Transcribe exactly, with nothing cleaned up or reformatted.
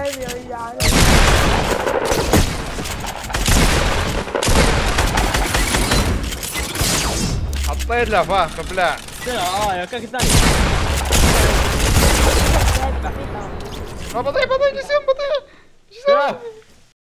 aéreo y ya. حطيت فا قبلها. اه كيف ثاني؟ بضيع بضيع جسم